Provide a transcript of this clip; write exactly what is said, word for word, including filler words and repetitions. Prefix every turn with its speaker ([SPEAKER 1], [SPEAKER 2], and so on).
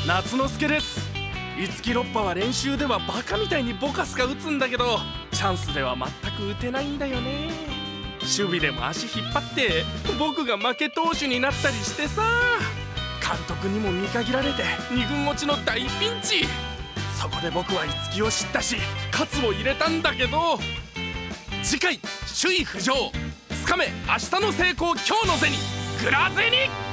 [SPEAKER 1] 夏之助です。五木ロッパは練習ではバカみたいにボカスカ打つんだけど、チャンスでは全く打てないんだよね。守備でも足引っ張って僕が負け投手になったりしてさ、監督にも見限られてに軍落ちの大ピンチ。そこで僕は五木を知ったし喝を入れたんだけど、次回首位浮上、つかめ明日の成功今日の銭、グラゼニ。